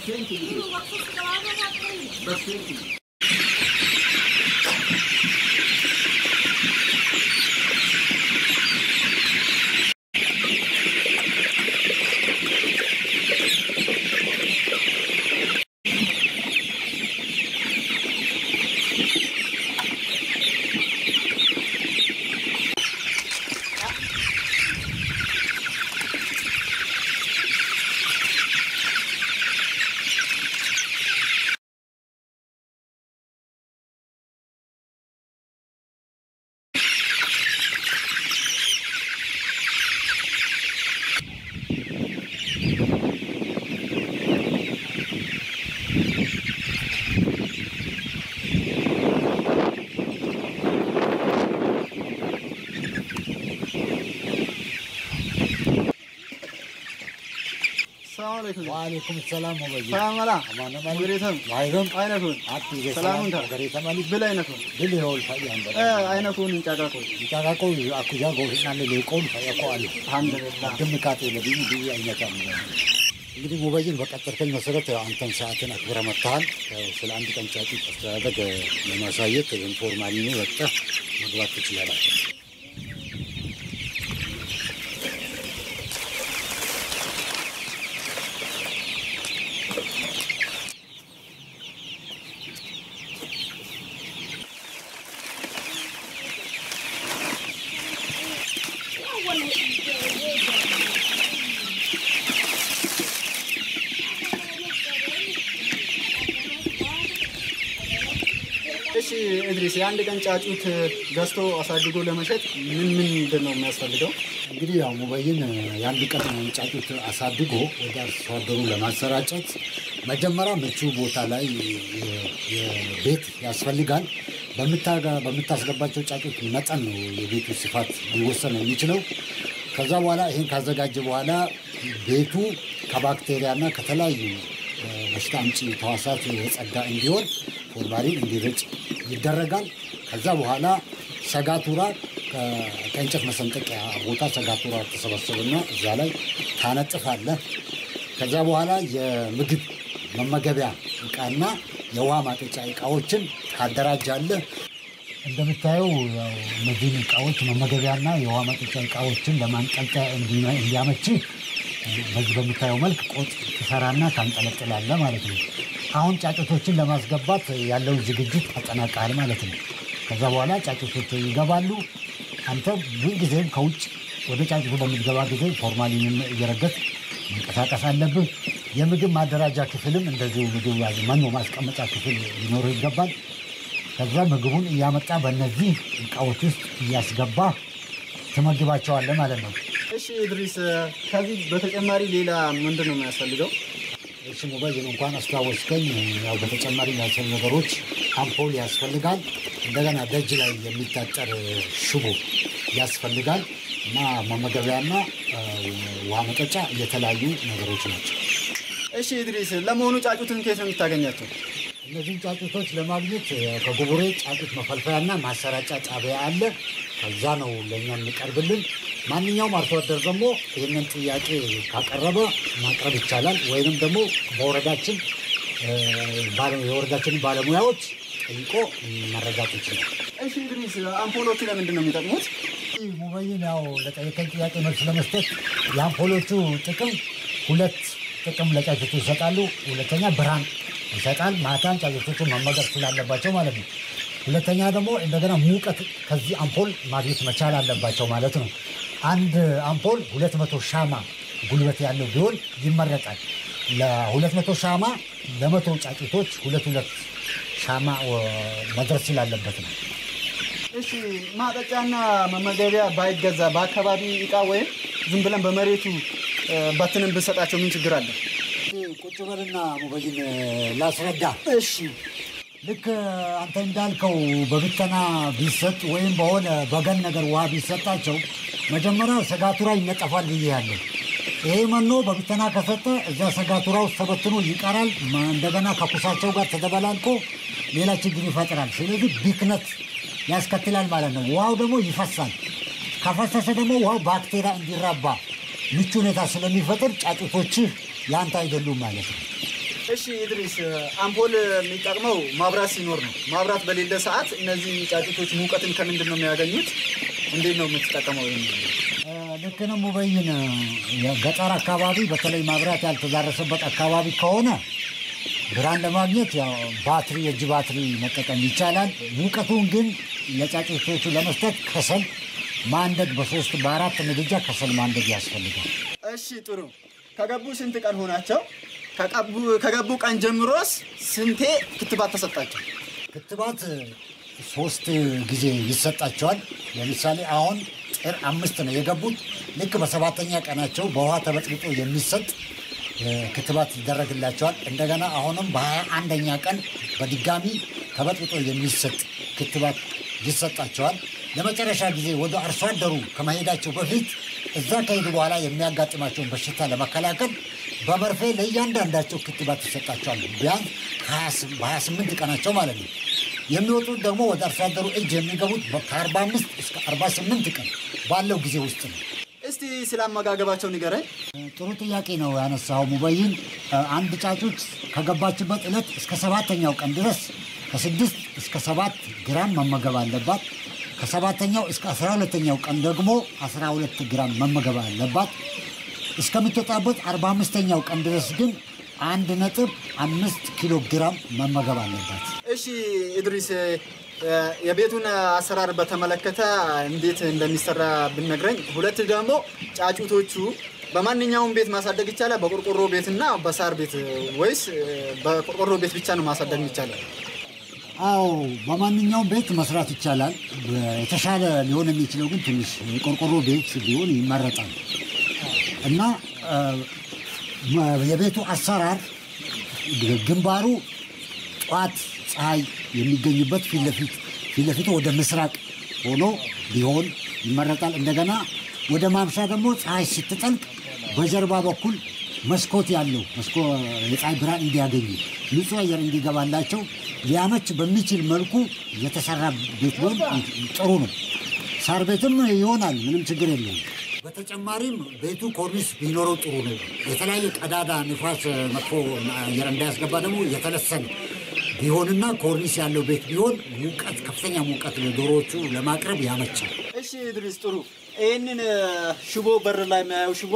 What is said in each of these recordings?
وعليكم السلام وبركاته. سلام عليكم. أمان بريتهم. وعيهم. أينكون. أتي سلام سلام. عليكم. بريتهم أني بلاينكون. بلي هول فايان. أينكون إنتاجكون. إنتاجكو أكو جاكو نامي ليكون فاياكو علي. الحمد لله. دم كاتي لبي بي أين كامل. እንግዲህ ሞባይል በቀጠርከኝ መሰረት አንተን ሰዓትን አክብረ መጣል ስለ አንድ ቀን ጫጩ አስተዳደግ ለማሳየት ኢንፎርማሊ ነው ወጣ መግባት ትችላለህ إدريس የአንድ ቀን ጫጩት ገዝቶ አሳድጎ ለመሸጥ ምን እንደሆነ የሚያስፈልገው እንግዲህ ያው ሞባይልን የአንድ ቀን ጫጩት አሳድጎ ወደ አርሶ አደሩ ለማሰራጨት መጀመሪያ ምቹ ቦታ ላይ የቤት ያስፈልጋል በምታስገባቸው ጫጩት መጠን ነው የቤቱ ስፋት ሊወሰን የሚችለው ከዛ በኋላ ይሄን ካዘጋጀ በኋላ ቤቱ ከባክቴሪያና ከተለያዩ በሽታ አምጪ ተዋሳት የጸዳ እንዲሆን ፎርማሊን እንዲረጭ ይደረጋል ከዛ በኋላ ሰጋቱራ ከእንጨት መሰንጠቂያ ቦታ ሰጋቱራ ተሰበሰበና እዛ ላይ ታነጥፋለህ ከዛ በኋላ የምግብ መመገቢያ ዕቃና የውሃ ማጠጫ ዕቃዎችን ታደራጃለህ እንደምታየው እነዚህ ዕቃዎች መመገቢያና የውሃ ማጠጫ ዕቃዎችን ለማንጠልጠያ እንዲያመች በዚህ በምታየው መልክ ቆጥ ተሰራና ታንጠለጥላለህ ማለት ነው አሁን ጫጩቶችን ለማስገባት ያለው ዝግጅት ተጠናቀቀ ማለት ነው ከዛ በኋላ ጫጩቶቹ ይገባሉ አንተ ሁልጊዜም ከውጭ ወደ ጫጩቱ በሚገባ ጊዜ ፎርማሊን እየረገጥ መንቀሳቀስ አለብህ የምግብ ማደራጃ ክፍልም እንደዚሁ ምግብ ማኖ ማስቀመጫ ክፍል ሊኖር ይገባል ከዛ ምግቡን እያመጣ በእነዚህ ዕቃዎች ውስጥ እያስገባ ተመግባቸዋለህ ማለት ነው እሺ ኢድሪስ ከዚህ በተጨማሪ ሌላ ምንድነው የሚያስፈልገው እሺ ሞባይል እንኳን አስተዋወስከኝ ያው በተጨማሪ ያለው ነገሮች አምፖል ያስፈልጋል እንደገና ደጅ ላይ የሚታጠር ሽቦ ያስፈልጋል እና መመገቢያና ውሃ መጠጫ የተለያዩ ነገሮች ናቸው እሺ ኢድሪስ ለመሆኑ ጫጩትን ከየት ነው የምታገኛቸው እነዚህ ጫጩቶች ለማግኘት ከጉቡሬ ጫጩት መፈልፈያና ማሰራጫ ጣቢያ አለ ከዛ ነው ለኛ የሚቀርብልን ማንኛውም አርሶ አደር ደግሞ ይሄንን ጥያቄ ካቀረበ ማቅረብ ይቻላል ወይንም ደግሞ በወረዳችን የወረዳችን ባለሙያዎች ጠይቆ መረዳት ይችላል እሺ ኢድሪስ አምፖሎቹ ለምንድን ነው የሚጠቅሙት ሞባይል ያው ለጠየቀኝ ጥያቄ መልስ ለመስጠት የአምፖሎቹ ጥቅም ሁለት ጥቅም ለጫጩቶች ይሰጣሉ ሁለተኛ ብርሃን ይሰጣል ማታን ጫጩቶቹ መመገብ ስላለባቸው ማለት ነው ሁለተኛ ደግሞ እንደገና ሙቀት ከዚህ አምፖል ማግኘት መቻል አለባቸው ማለት ነው አንድ አምፖል 200 ሻማ ጉልበት ያለው ቢሆን ይመረጣል ለ200 ሻማ ለ100 ጫጩቶች 2 ሻማ መድረስ ስላለበት ነው እሺ ማጠጫና መመገቢያ ባይገዛ በአካባቢ ዕቃ ወይም ዝም ብለን በመሬቱ ባትንን ብንሰጣቸው ምን ችግር አለ ቁጭ በልና ሞባይል ላስረዳ እሺ ልክ አንተ እንዳልከው በብተና ቢሰጥ ወይም በሆነ በገን ነገር ውሃ ቢሰጣቸው መጀመሪያ ሰጋቱራ ይነጠፋል ይያለው ይሄ መኖ በብተና ከሰጠ እዛ ሰጋቱራው ተበትኖ ይቀራል እንደገና ከኩሳቸው ጋር ተደባላልቆ ሌላ ችግር ይፈጥራል ስለዚህ ቢክነት ያስከትላል ማለት ነው ውሃው ደግሞ ይፈሳል ከፈሰሰ ደግሞ ውሃው ባክቴሪያ እንዲራባ ምቹ ሁኔታ ስለሚፈጥር ጫጩቶች ያንተ አይደሉም ማለት ነው እሺ ኢድሪስ አምፖል የሚጠቅመው ማብራት ሲኖር ነው። ማብራት በሌለ ሰዓት እነዚህ ጫጩቶች ሙቀትን ከምንድን ነው የሚያገኙት? እንዴት ነው የምትጠቀመው? ልክ ነው ሙበይን። የገጠር አካባቢ በተለይ ማብራት ያልተዳረሰበት አካባቢ ከሆነ ብርሃን ለማግኘት ያው ባትሪ የእጅ ባትሪ መጠቀም ይቻላል። ሙቀቱን ግን ለጫጩቶቹ ለመስጠት ከሰል ማንደድ በ3 በ4 ምድጃ ከሰል ማንደድ ያስፈልጋል። እሺ ጥሩ። ከገቡ ስንት ቀን ሆናቸው? ከገቡ ቀን ጀምሮስ ስንቴ ክትባት ተሰጣቸው? ክትባት 3 ጊዜ ይሰጣቸዋል። ለምሳሌ አሁን ጥር 5 ነው የገቡት። ልክ በ7ኛ ቀናቸው በውሃ ተበጥብጦ የሚሰጥ ክትባት ይደረግላቸዋል። እንደገና አሁንም በ21ኛ ቀን በድጋሚ ተበጥብጦ የሚሰጥ ክትባት ይሰጣቸዋል። ለመጨረሻ ጊዜ ወደ አርሶ አደሩ ከመሄዳቸው በፊት እዛ ከሄዱ በኋላ የሚያጋጥማቸውን በሽታ ለመከላከል በመርፌ ለእያንዳንዳቸው ክትባት ይሰጣቸዋል። ቢያንስ በ28 ቀናቸው ማለት ነው። የሚወጡት ደግሞ ወደ አርሶ አደሩ እጅ የሚገቡት ከ45 እስከ 48 ቀን ባለው ጊዜ ውስጥ ነው። እስቲ ስለ አመጋገባቸው ንገረኝ። ጥሩ ጥያቄ ነው ያነሳው ሙበይን። አንድ ጫጩት ከገባችበት ዕለት እስከ 7ኛው ቀን ድረስ ከ6 እስከ 7 ግራም መመገብ አለባት። ከ7ኛው እስከ 12ኛው ቀን ደግሞ 12 ግራም መመገብ አለባት። እስከምትወጣበት 45ኛው ቀን ድረስ ግን 1.5 ኪሎ ግራም መመገብ አለባት። እሺ ኢድሪስ የቤቱን አሰራር በተመለከተ እንዴት እንደሚሰራ ብነግረኝ። ሁለት ደግሞ ጫጩቶቹ በማንኛውም ቤት ማሳደግ ይቻላል? በቆርቆሮ ቤትና በሳር ቤት ወይስ በቆርቆሮ ቤት ብቻ ነው ማሳደግ ይቻላል? አዎ በማንኛውም ቤት መስራት ይቻላል። የተሻለ ሊሆን የሚችለው ግን ትንሽ የቆርቆሮ ቤት ቢሆን ይመረጣል። እና የቤቱ አሰራር ግንባሩ ጧት ፀሐይ የሚገኝበት ፊት ለፊቱ ወደ ምስራቅ ሆኖ ቢሆን ይመረጣል። እንደገና ወደ ማምሻ ደግሞ ፀሐይ ስትጠልቅ በጀርባ በኩል መስኮት ያለው የፀሐይ ብርሃን እንዲያገኙ ንጹህ አየር እንዲገባላቸው ሊያመች በሚችል መልኩ የተሰራ ቤት ቢሆን ጥሩ ነው። ሳር ቤትም ይሆናል፣ ምንም ችግር የለውም። በተጨማሪም ቤቱ ኮርኒስ ቢኖረው ጥሩ ነው። የተለያየ ቀዳዳ ንፋስ መጥፎ አየር እንዳያስገባ ደግሞ የተለሰነ ቢሆንና ኮርኒስ ያለው ቤት ቢሆን ሙቀት ከፍተኛ ሙቀት ለዶሮዎቹ ለማቅረብ ያመቻል። እሺ ኢድሪስ ጥሩ። ይህንን ሽቦ በር ላይ የሚያየው ሽቦ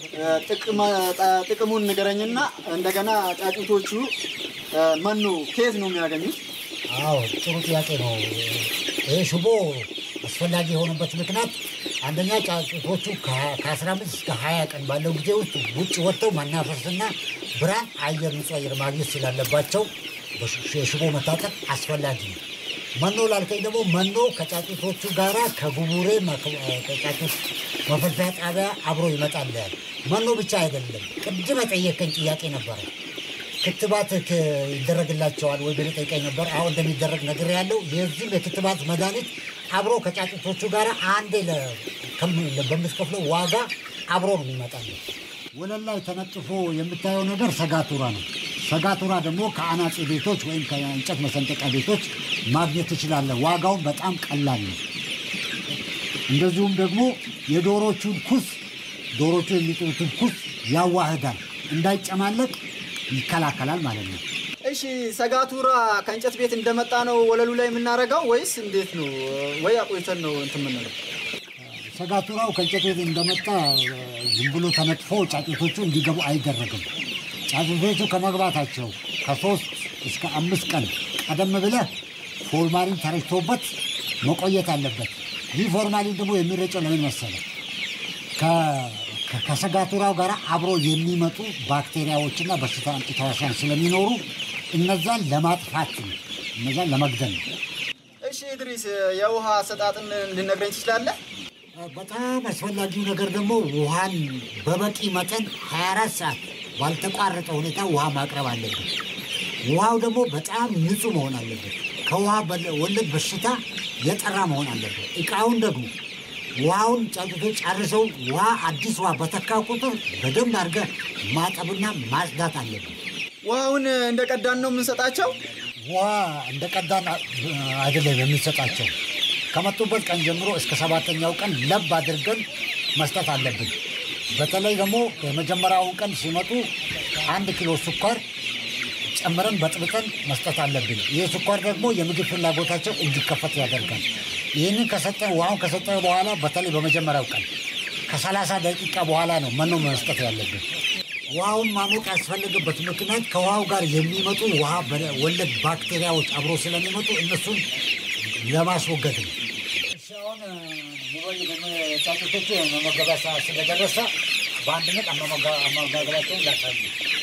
ጥቅሙን ንገረኝና እንደገና ጫጩቶቹ መኖ ከየት ነው የሚያገኙት? አዎ ጥሩ ጥያቄ ነው። ይህ ሽቦ አስፈላጊ የሆነበት ምክንያት አንደኛ ጫጩቶቹ ከ15 እስከ 20 ቀን ባለው ጊዜ ውስጥ ውጭ ወጥተው መናፈስና ብርሃን አየር ንጹህ አየር ማግኘት ስላለባቸው የሽቦ መታጠቅ አስፈላጊ ነው። መኖ ላልከኝ ደግሞ መኖ ከጫጩቶቹ ጋራ ከጉቡሬ ከጫጩት መፈልፈያ ጣቢያ አብሮ ይመጣል። መኖ ብቻ አይደለም። ቅድም የጠየቀኝ ጥያቄ ነበረ። ክትባት ይደረግላቸዋል ወይ ብለህ ጠይቀኝ ነበር። አሁን እንደሚደረግ ነግሬሃለሁ። የዚህም የክትባት መድኃኒት አብሮ ከጫጩቶቹ ጋር አንዴ በምትከፍለው ዋጋ አብሮ ነው የሚመጣለው። ወለል ላይ ተነጥፎ የምታየው ነገር ሰጋቱራ ነው። ሰጋቱራ ደግሞ ከአናጺ ቤቶች ወይም ከእንጨት መሰንጠቂያ ቤቶች ማግኘት ትችላለህ። ዋጋውን በጣም ቀላል ነው። እንደዚሁም ደግሞ የዶሮቹን ኩስ ዶሮቹ የሚጥሉትን ኩስ ያዋህዳል፣ እንዳይጨማለቅ ይከላከላል ማለት ነው። እሺ ሰጋቱራ ከእንጨት ቤት እንደመጣ ነው ወለሉ ላይ የምናረጋው ወይስ እንዴት ነው? ወይ አቆይተን ነው እንትን የምንለው? ሰጋቱራው ከእንጨት ቤት እንደመጣ ዝም ብሎ ተነጥፎ ጫጩቶቹ እንዲገቡ አይደረግም። ጫጩቶቹ ከመግባታቸው ከ3 እስከ 5 ቀን ቀደም ብለህ ፎርማሊን ተረጭቶበት መቆየት አለበት። ይህ ፎርማሊን ደግሞ የሚረጨው ለምን መሰለህ? ከሰጋቱራው ጋር አብሮ የሚመጡ ባክቴሪያዎችና በሽታ አምጪ ተዋሲያን ስለሚኖሩ እነዛን ለማጥፋት ነው፣ እነዛን ለመግደል ነው። እሺ ኢድሪስ የውሃ አሰጣጥን ልነግረኝ ትችላለህ? በጣም አስፈላጊው ነገር ደግሞ ውሃን በበቂ መጠን 24 ሰዓት ባልተቋረጠ ሁኔታ ውሃ ማቅረብ አለበት። ውሃው ደግሞ በጣም ንጹህ መሆን አለበት። ከውሃ ወለድ በሽታ የጠራ መሆን አለበት። እቃውን ደግሞ ውሃውን ጫጩቶች ጨርሰው ውሃ አዲስ ውሃ በተካ ቁጥር በደንብ አድርገህ ማጠብና ማጽዳት አለበት። ውሃውን እንደቀዳን ነው የምንሰጣቸው? ውሃ እንደቀዳን አይደለም የምንሰጣቸው። ከመጡበት ቀን ጀምሮ እስከ 7ኛው ቀን ለብ አድርገን መስጠት አለብን። በተለይ ደግሞ የመጀመሪያውን ቀን ሲመጡ 1 ኪሎ ስኳር ጨምረን በጥብጠን መስጠት አለብን። ይህ ስኳር ደግሞ የምግብ ፍላጎታቸው እንዲከፈት ያደርጋል። ይህንን ውሃውን ከሰጠን በኋላ በተለይ በመጀመሪያው ቀን ከ30 ደቂቃ በኋላ ነው መኖ መስጠት ያለብን። ውሃውን ማሞቅ ያስፈልግበት ምክንያት ከውሃው ጋር የሚመጡ ውሃ ወለድ ባክቴሪያዎች አብሮ ስለሚመጡ እነሱን ለማስወገድ ነው። አሁን ጫጩቶቹ መመገቢያ ሰዓት ስለደረሰ በአንድነት አመጋገባቸውን ላሳዩ።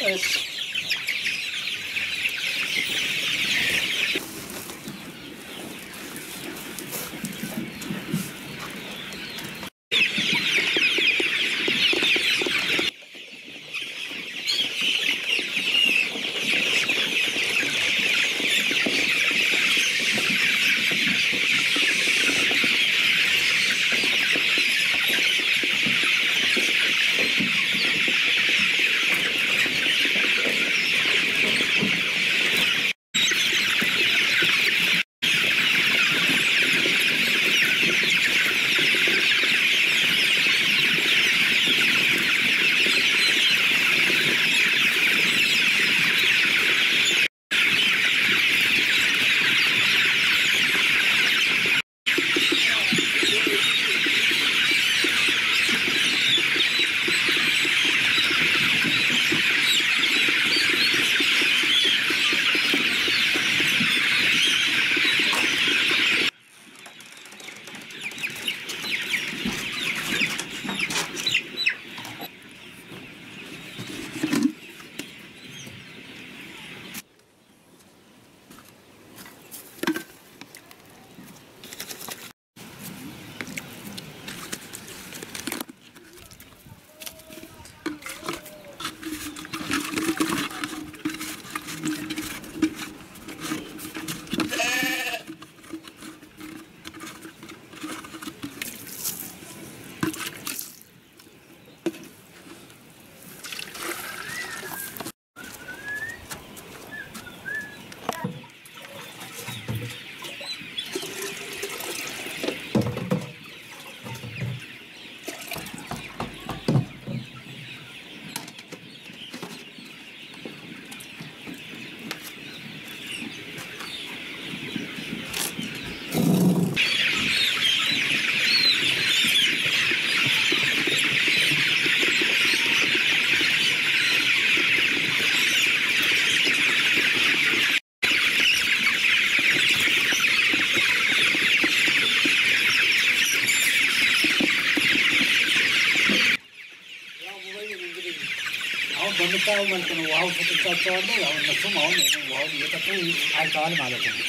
በምታየው መልክ ነው ውሃው ሰጥቻቸዋለሁ። ያው እነሱም አሁን ውሃው እየጠጡ አይተዋል ማለት ነው።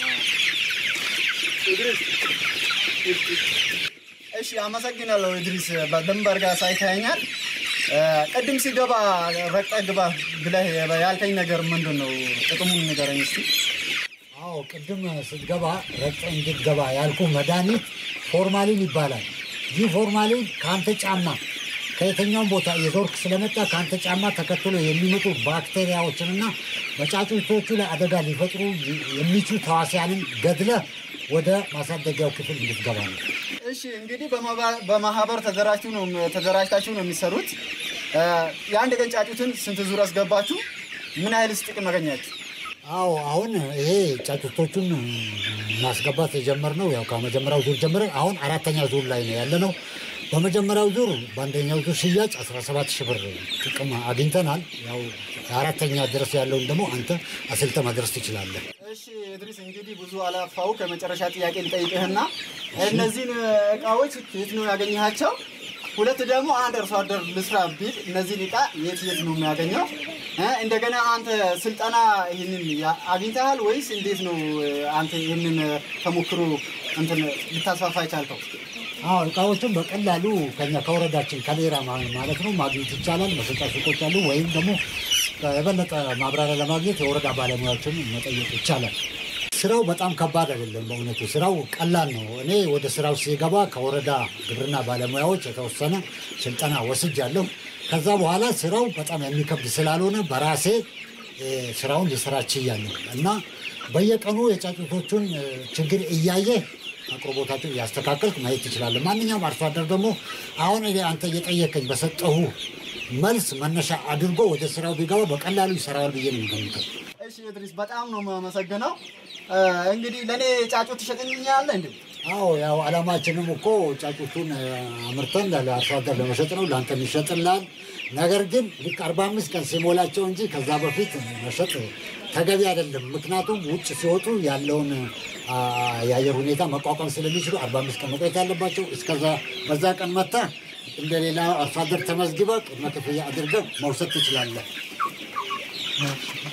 እሺ አመሰግናለሁ ኢድሪስ። በደንብ አድርገህ አሳይተኸኛል። ቅድም ሲገባ ረግጠህ ግባ ብለህ ያልከኝ ነገር ምንድን ነው? ጥቅሙን ንገረኝ እስኪ። አዎ ቅድም ስትገባ ረግጠህ እንድትገባ ያልኩህ መድኃኒት ፎርማሊን ይባላል። ይህ ፎርማሊን ከአንተ ጫማ ከየትኛውም ቦታ የዞርክ ስለመጣ ከአንተ ጫማ ተከትሎ የሚመጡ ባክቴሪያዎችንና በጫጩቶቹ ላይ አደጋ ሊፈጥሩ የሚችሉ ተዋሲያንን ገድለህ ወደ ማሳደጊያው ክፍል እንድትገባ ነው። እሺ እንግዲህ በማህበር ተደራጅታችሁ ነው የሚሰሩት። የአንድ ቀን ጫጩትን ስንት ዙር አስገባችሁ? ምን ያህልስ ጥቅም አገኛችሁ? አዎ አሁን ይሄ ጫጩቶቹን ማስገባት የጀመርነው ያው ከመጀመሪያው ዙር ጀምረን አሁን አራተኛ ዙር ላይ ነው ያለነው። በመጀመሪያው ዙር በአንደኛው ዙር ሽያጭ 17,000 ብር ጥቅም አግኝተናል። ያው አራተኛ ድረስ ያለውን ደግሞ አንተ አስልተህ መድረስ ትችላለህ። እሺ ኢድሪስ እንግዲህ ብዙ አላፋው ከመጨረሻ ጥያቄ ልጠይቅህና እነዚህን እቃዎች የት ነው ያገኘሃቸው? ሁለት ደግሞ አንድ አርሶ አደር ልስራ ቢል እነዚህን እቃ የት ነው የሚያገኘው? እንደገና አንተ ስልጠና ይህንን አግኝተሃል ወይስ እንዴት ነው አንተ ይህንን ተሞክሮ እንትን ልታስፋፋ የቻልከው? አዎ እቃዎችን በቀላሉ ከኛ ከወረዳችን ከሌራ ማለት ነው ማግኘት ይቻላል። መሸጫ ሱቆች አሉ። ወይም ደግሞ የበለጠ ማብራሪያ ለማግኘት የወረዳ ባለሙያዎችን መጠየቅ ይቻላል። ስራው በጣም ከባድ አይደለም። በእውነቱ ስራው ቀላል ነው። እኔ ወደ ስራው ሲገባ ከወረዳ ግብርና ባለሙያዎች የተወሰነ ስልጠና ወስጃለሁ። ከዛ በኋላ ስራው በጣም የሚከብድ ስላልሆነ በራሴ ስራውን ልሰራ ችያለሁ እና በየቀኑ የጫጩቶቹን ችግር እያየ አቅርቦታቸው ያስተካከልክ ማየት ትችላለህ። ማንኛውም አርሶ አደር ደግሞ አሁን አንተ እየጠየቀኝ በሰጠሁ መልስ መነሻ አድርጎ ወደ ስራው ቢገባ በቀላሉ ይሰራዋል ብዬ ነው የምገምተው። እሺ ኢድሪስ በጣም ነው የማመሰግነው። እንግዲህ ለኔ ጫጩት ትሸጥልኛለህ እንዴ? አዎ ያው አላማችንም እኮ ጫጩቱን አምርተን ለአርሶ አደር ለመሸጥ ነው። ለአንተ ይሸጥልሃል። ነገር ግን ልክ 45 ቀን ሲሞላቸው እንጂ ከዛ በፊት መሸጥ ተገቢ አይደለም። ምክንያቱም ውጭ ሲወጡ ያለውን የአየር ሁኔታ መቋቋም ስለሚችሉ 45 ቀን መቆየት ያለባቸው። እስከዛ በዛ ቀን መጥተህ እንደሌላ አርሶ አደር ተመዝግበህ ቅድመ ክፍያ አድርገህ መውሰድ ትችላለህ።